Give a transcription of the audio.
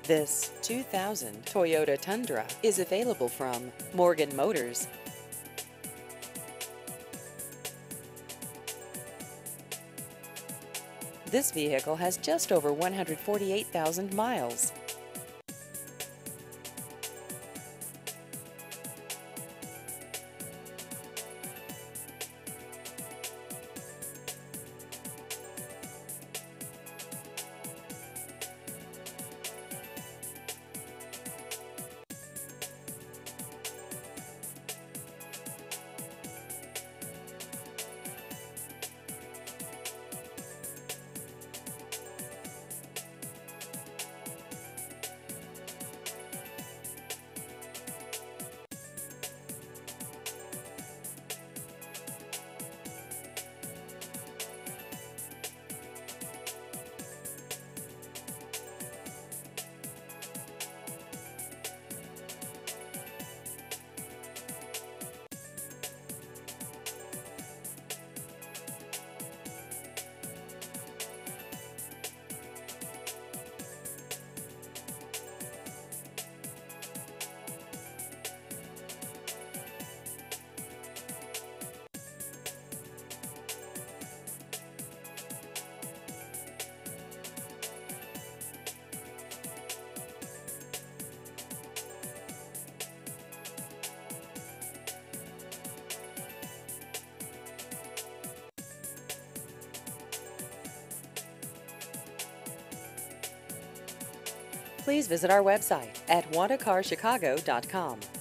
This 2000 Toyota Tundra is available from Morgan Motors. This vehicle has just over 148,000 miles. Please visit our website at wantacarchicago.com.